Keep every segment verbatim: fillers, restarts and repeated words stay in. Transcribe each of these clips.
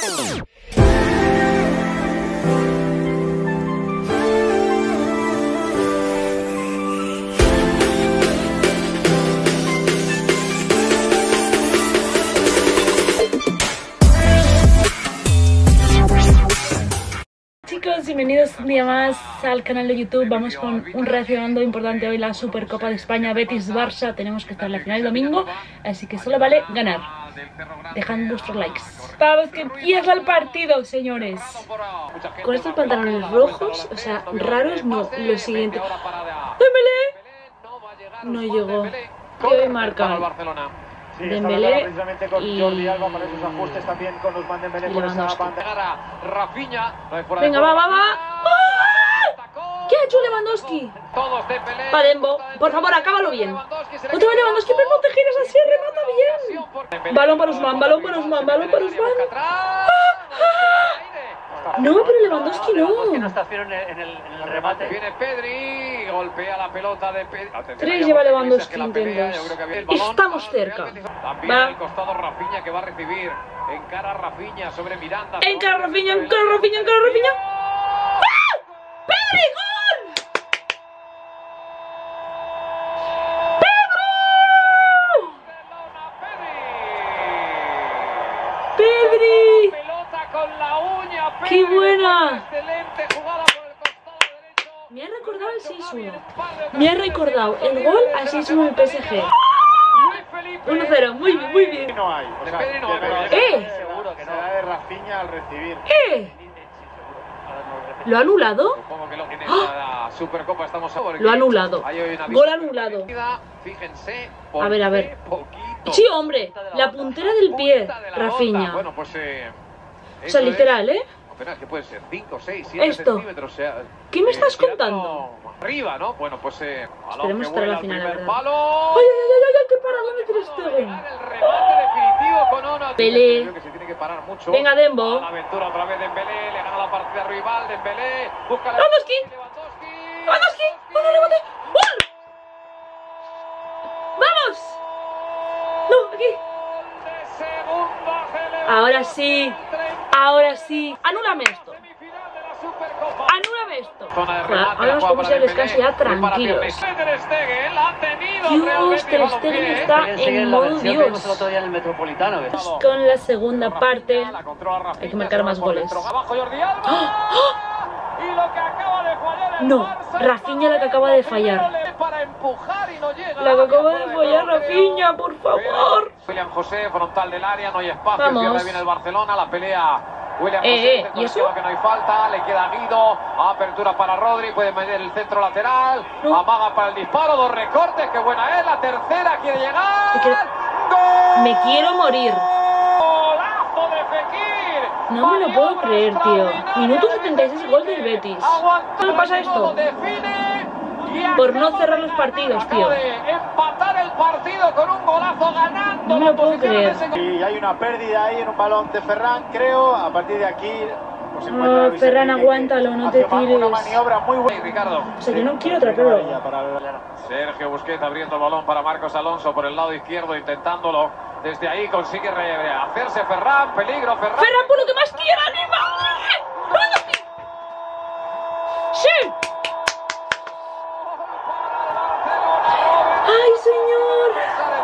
Chicos, bienvenidos un día más al canal de YouTube. Vamos con un reaccionando importante hoy, la Supercopa de España, Betis-Barça. Tenemos que estar en la final el domingo, así que solo vale ganar. Dejad vuestros likes. Vamos, que empieza el partido, señores. Con estos pantalones rojos, o sea, raros, no. Lo siguiente. ¡Dembélé! No llegó. ¿Qué marca? Sí, Dembélé precisamente con y... Jordi Alba para esos ajustes también con Ousmane Dembélé por esa banda. Rafinha, venga, va, va, va. ¡Ah! ¿Qué ha hecho Lewandowski? Va, Dembo, por favor, acábalo bien. Otra vez Lewandowski, pero no te giras así, remata bien. Balón para Ousmane, balón para Ousmane, balón para Ousmane. ¡Ah! ¡Ah! No, pero Lewandowski no. Que no está fiero en el, en el, en el remate. Viene Pedri, golpea la pelota de Pedri. Tres lleva Lewandowski intentos. Estamos cerca. También va. al costado Rafinha que va a recibir. Encara Rafinha sobre Miranda. Encara Rafinha, encara Rafinha, encara Rafinha. ¡Ah! ¡Pedri, gol! ¡Pedri! ¡Pedri! Con la uña, ¡qué buena! Excelente jugada por el costado derecho. Me ha recordado el seis uno. Me ha recordado el gol al seis uno del P S G. uno cero, muy bien, muy bien. No hay. O sea, de Pedri no hay, pero ¡Eh! seguro que no. Será de Rafinha al recibir. ¡Eh! ¿Lo ha anulado? Supongo que lo tiene la Supercopa, estamos a... Lo ha anulado. Gol anulado. Fíjense. A ver, a ver. Sí, hombre. La puntera del pie, Rafinha. Bueno, pues eh, o sea, literal, ¿eh? Apenas que puede ser cinco, seis, siete Esto. centímetros. O sea, ¿Qué me estás eh, contando? Arriba, ¿no? Bueno, pues eh, esperemos estar en la final, la verdad. Palo. ¡Ay, ay, ay, ay! ¡Qué paradón de Ter Stegen! El remate definitivo con Ono. Pelé. Que se tiene que parar mucho. Venga, Dembo. A la aventura otra vez Dembélé, le gana la partida rival. Dembélé busca la... ¡Lewandowski! Lewandowski. ¡Lewandowski! ¡Oh, no, rebote! ¡Gol! ¡Vamos! ¡No, aquí! Ahora sí, ahora sí. Anúlame esto. Anúlame esto. Joder, ahora nos podemos ir al descanso ya tranquilos. Dios, Ter Stegen está en modo Dios. Con la segunda parte hay que marcar más goles. ¡Oh! ¡Oh! No, Rafinha la que acaba de fallar. La que acaba de fallar, Rafinha, por favor. William José, frontal del área, no hay espacio, vamos. Pierde bien el Barcelona, la pelea. William eh, José, eh, ¿y eso? Que no hay falta, le queda Guido, apertura para Rodri, puede meter el centro lateral, no. Amaga para el disparo, dos recortes, qué buena es, la tercera quiere llegar. Quiero... ¡Gol! Me quiero morir. ¡Golazo de Fekir! No me lo puedo creer, tío. Minuto setenta y seis, gol del Betis. ¿Qué le pasa a esto? Por no cerrar los partidos, tío. Empatar el partido con un golazo ganando. No me lo puedo creer. Y hay una pérdida ahí en un balón de Ferran, creo. A partir de aquí... Pues no, Ferran, aguántalo, no te tires. Una maniobra muy buena. Ricardo. O sea, yo no quiero otra prueba. Sergio Busquets abriendo el balón para Marcos Alonso por el lado izquierdo, intentándolo. Desde ahí consigue hacerse Ferran. Peligro, Ferran. Ferran, por lo que más quiera, ¡anima! ¡Sí! ¡Ay, señor!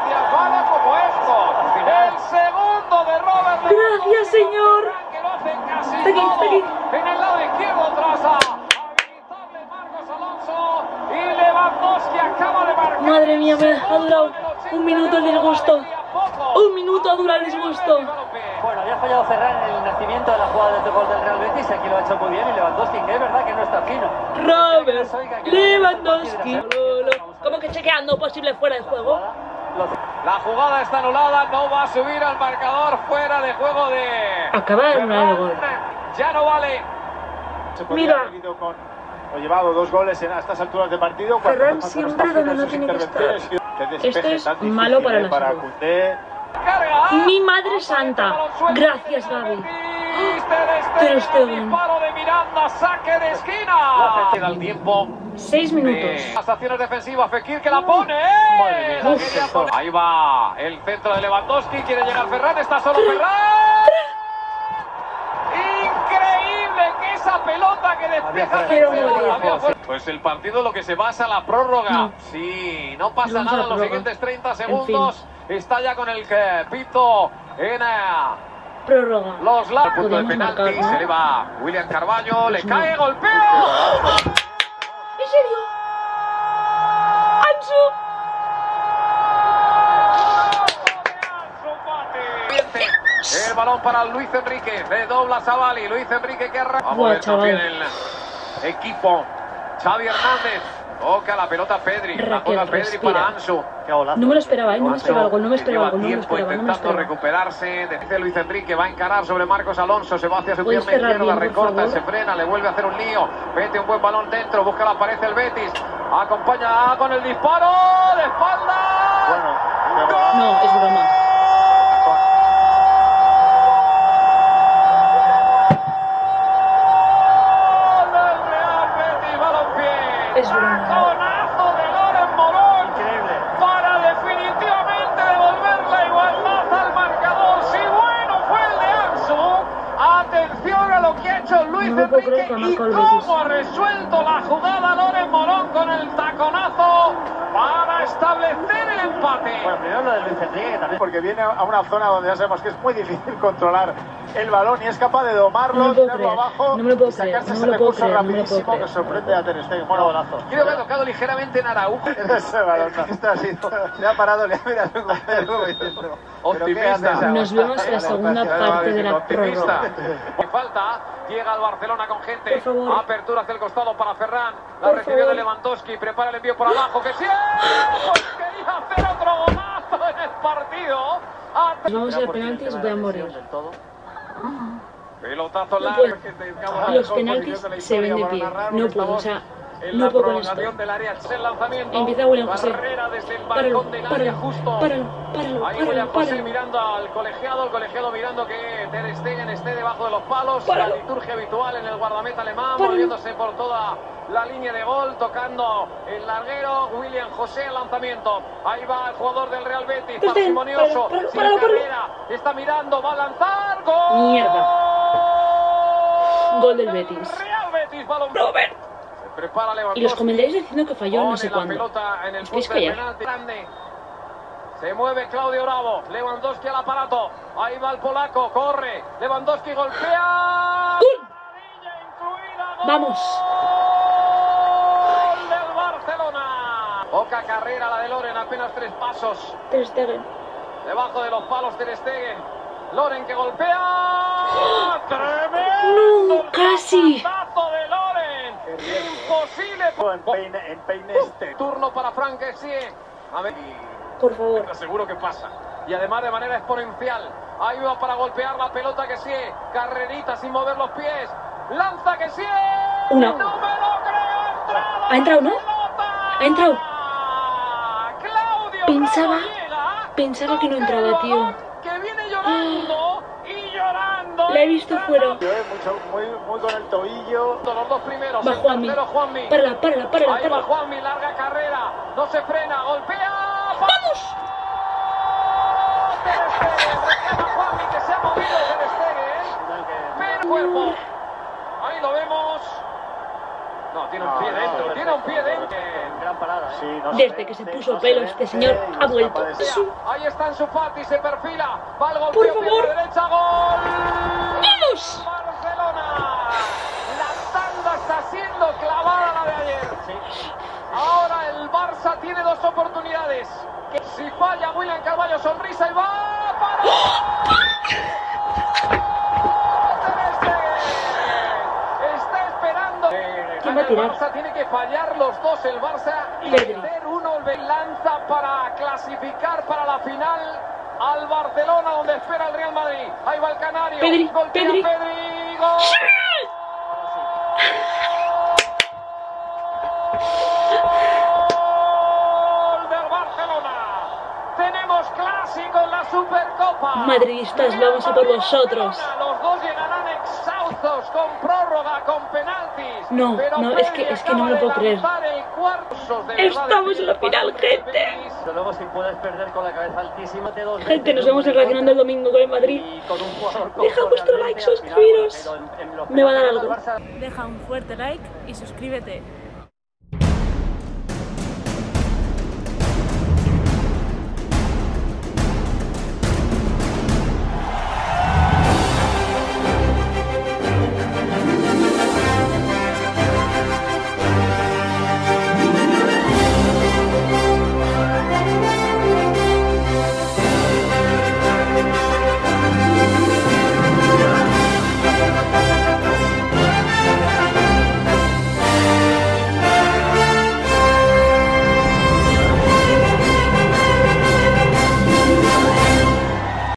El segundo de Robert. Gracias, señor. Está aquí, está aquí. En el lado izquierdo tras a habilitable Marcos Alonso y Lewandowski acaba de marcar. Madre mía, me ha durado un minuto el disgusto. Un minuto dura el disgusto. Bueno, había fallado Ferran en el nacimiento de la jugada de gol del Real Betis, aquí lo ha hecho muy bien y Lewandowski, que es verdad que no está fino. Robert Lewandowski. ¿Cómo que chequeando posible fuera de juego? La jugada está anulada, no va a subir al marcador, fuera de juego de... Acaba de anular el gol. Ya no vale. Mira. He llevado dos goles en, a estas alturas de partido. Ferran siempre donde no tiene que estar. Esto es malo para la salud. Mi madre santa. Gracias, Gaby. Ter Stegen. De Miranda, saque de esquina. Queda el tiempo. Seis minutos. Las acciones defensivas, Fekir que la pone. Ahí va el centro de Lewandowski. Quiere llegar Ferran. Está solo Ferran. la pelota que despeja. Pero no, pues el partido lo que se basa en la prórroga. No. Sí, no pasa Vamos a nada la en los prórroga. siguientes treinta En segundos. Está ya con el que pito en eh, Prórroga. los lados. Punto de Podemos penalti, marcar, ¿no? se le va William Carballo, le Pues cae, no. golpeo. ¿En serio? ¡Ansu! El balón para Luis Enrique, le dobla Savali, Luis Enrique que arranca. Vamos Buah, a ver también chaval. el equipo. Xavi Hernández, toca la pelota Pedri, la juega Raquel, Pedri respira. para Ansu. Qué golazo. No me lo esperaba, ¿eh? No me Ansu, esperaba el gol, no me que esperaba el lleva gol, no me lo tiempo esperaba, no me lo intentando esperaba. recuperarse, dice Luis Enrique, va a encarar sobre Marcos Alonso, se va hacia su ¿Puedes pierna cerrar izquierda, bien, por recorta, favor? se frena, le vuelve a hacer un lío, mete un buen balón dentro, busca la pared el Betis, acompaña con el disparo, de espalda. Bueno, No, es broma. Es broma. Taconazo de Loren Morón Increíble. para definitivamente devolver la igualdad al marcador. Si bueno fue el de Ansu, atención a lo que ha hecho Luis No me puedo creer Enrique que y marcó el Betis. cómo ha resuelto la jugada Loren Morón con el taconazo para establecer el empate. Bueno, primero lo de Luis Enrique, que también. porque viene a una zona donde ya sabemos que es muy difícil controlar el balón y es capaz de domarlo, No me puedo tirarlo creer, abajo no me lo puedo y sacarse creer, no ese me lo puedo recurso creer, no me lo puedo rapidísimo creer. que sorprende a Ter Stegen. Bueno, Golazo. Creo que ha tocado ligeramente en Araujo. ese balón, no, esto ha sido, le ha parado, le ha mirado el compañero como diciendo, ¿pero qué Optimista. haces? Nos vemos en la segunda parte de la Optimista. prórroga. Falta, llega el Barcelona con gente. Por favor. Apertura hacia el costado para Ferran. La Por recibió favor. de Lewandowski. Prepara el envío por abajo. Que sí. Pues quería hacer otro golazo en el partido. Nos vamos a ir a penaltis, voy a morir. Del todo. Pelotazo No largo. puedo. que te acaba de Los dar penaltis posición de la se ven de historia pie. para narrar, No porque puedo, o estamos sea, en no la puedo con esto. prolongación del área. El lanzamiento. Empieza William José. Barrera desde el Páralo, balcón del área páralo, justo. páralo, páralo, Ahí William páralo, José páralo. mirando al colegiado, el colegiado mirando que Ter Stegen esté debajo de los palos, Páralo. la liturgia habitual en el guardameta alemán, Páralo. moviéndose por toda la línea de gol, tocando el larguero, William José el lanzamiento, ahí va el jugador del Real Betis, Ter Stegen, parsimonioso, páralo, sin páralo, páralo. carrera, está mirando, va a lanzar, ¡gol! Mierda. Gol del Betis. Real Betis, balón. Robert. Se prepara Lewandowski. Y los comentarios diciendo que falló no Pone sé la cuándo. pelota en el ¿Os queréis punto de callar? penalti. Grande. Se mueve Claudio Bravo. Lewandowski al aparato. Ahí va el polaco. Corre. Lewandowski golpea. ¡Gol! Maravilla incluida. ¡Gol! Vamos. Gol del Barcelona. Poca carrera la de Loren. Apenas tres pasos. Ter Stegen. Debajo de los palos Ter Stegen. Loren que golpea. ¡Tremendo! No, casi. Pasazo de Loren. Imposible. En peine, en peine este. Turno para Frank Kessie. A ver. Por favor. Te aseguro que pasa. Y además de manera exponencial. Ahí va para golpear la pelota Kessie. Carrerita sin mover los pies. Lanza Kessie. Una. No me lo creo. Ha entrado. ¿Ha entrado, no? Pelota. ¿Ha entrado? Claudio Pensaba- Bravo llega. pensaba que no Toca el entraba, tío. balón, Que viene llorando y llorando. La he visto Entra fuera. Eh, mucho, muy, muy con el tobillo. Los dos primeros. Va el Juanmi. tercero Juanmi. Párala, párala, párala, Ahí va párala. Juanmi, larga carrera. No se frena, golpea. ¡Vamos! Ter Stegen, reclama Juanmi que se ha movido Ter Stegen. Pero cuerpo. Ahí lo vemos. No, tiene un No, pie no, dentro, tiene un pie dentro. Gran parada, ¿eh? Sí, no Desde se que se vence, puso no pelo se este vence señor y ha es vuelto. capaz de- Sí. Ahí está en su Fati, se perfila. Va el Por golpeo, favor. pierna derecha, gol. ¡Vamos! Barcelona. La tanda está siendo clavada la de ayer. Ahora el Barça tiene dos oportunidades. Que si falla William Carballo, sonrisa y va para. Ter Stegen. Está esperando. ¿Quién va a El tirar? Barça tiene que fallar los dos. El Barça y Pedri. meter uno. El lanza para clasificar para la final al Barcelona, donde espera el Real Madrid. Ahí va el canario. Pedri, Golpea Pedri. Pedri. Gol. Gol del Barcelona. Tenemos clásico en la Supercopa. Madridistas, vamos a por vosotros. Los dos llegarán exhaustos. Trizos con prórroga, con penaltis. No, Pero no, es que, Pedri es que no me lo acaba puedo de creer. lanzar el cuarto. De verdad, Estamos en la final, gente. Desde luego, si puedes perder con la cabeza altísima, te dos Gente, veces, nos vemos en Reaccionando el domingo con el Madrid. y con un jugador Deja cojo vuestro realmente, like, al final, suscribiros. pero en- en los Me va a dar penaltis algo. del Barça- Deja un fuerte like y suscríbete.